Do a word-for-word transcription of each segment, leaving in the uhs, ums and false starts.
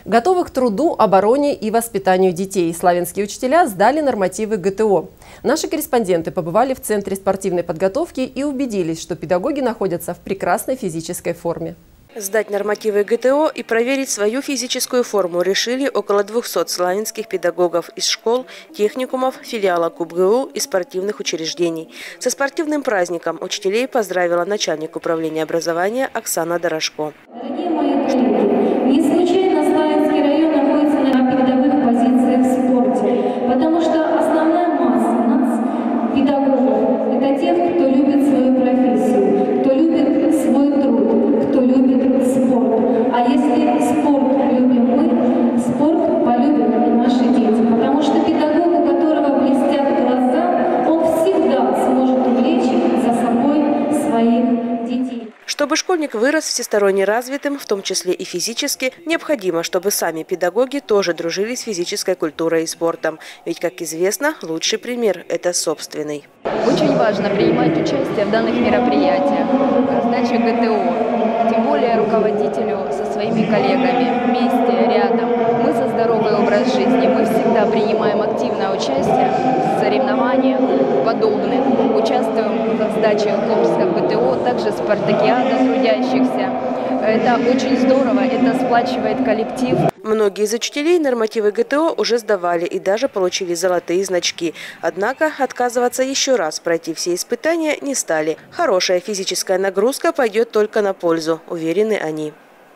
Готовы к труду, обороне и воспитанию детей. Славянские учителя сдали нормативы гэ тэ о. Наши корреспонденты побывали в Центре спортивной подготовки и убедились, что педагоги находятся в прекрасной физической форме. Сдать нормативы гэ тэ о и проверить свою физическую форму решили около двухсот славянских педагогов из школ, техникумов, филиала ку бэ гэ у и спортивных учреждений. Со спортивным праздником учителей поздравила начальник управления образования Оксана Дорошко. Дорогие мои друзья, не случайно Славянский район находится на передовых позициях в спорте, потому что основная масса нас, педагогов, это те, кто любит свою профессию, кто любит свой труд, кто любит спорт. А если спорт любим мы, спорт полюбят и наши дети, потому что педагог, у которого блестят глаза, он всегда сможет увлечь за собой своих детей. Чтобы школьник вырос всесторонне развитым, в том числе и физически, необходимо, чтобы сами педагоги тоже дружили с физической культурой и спортом. Ведь, как известно, лучший пример – это собственный. Очень важно принимать участие в данных мероприятиях, сдаче гэ тэ о, тем более руководителю со своими коллегами вместе, рядом. Мы за здоровый образ жизни, мы всегда принимаем активное участие в соревнованиях подобных, участвуем в сдаче конкурсов гэ тэ о, также спартакиада трудящихся. Это очень здорово, это сплачивает коллектив. Многие из учителей нормативы гэ тэ о уже сдавали и даже получили золотые значки. Однако отказываться еще раз пройти все испытания не стали. Хорошая физическая нагрузка пойдет только на пользу, уверены они.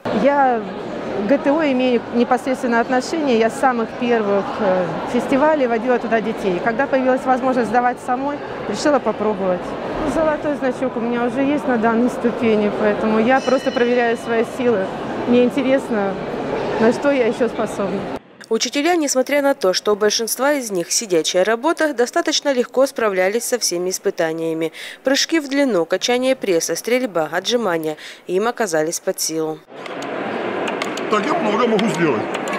Я к гэ тэ о имею непосредственное отношение. Я с самых первых фестивалей водила туда детей. Когда появилась возможность сдавать самой, решила попробовать. Золотой значок у меня уже есть на данной ступени, поэтому я просто проверяю свои силы. Мне интересно, на что я еще способна. Учителя, несмотря на то, что у большинства из них сидячая работа, достаточно легко справлялись со всеми испытаниями. Прыжки в длину, качание пресса, стрельба, отжимания им оказались под силу. Так я много могу сделать.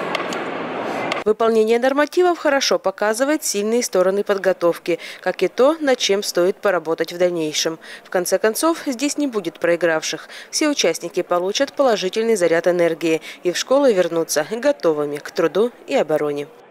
Выполнение нормативов хорошо показывает сильные стороны подготовки, как и то, над чем стоит поработать в дальнейшем. В конце концов, здесь не будет проигравших. Все участники получат положительный заряд энергии и в школу вернутся готовыми к труду и обороне.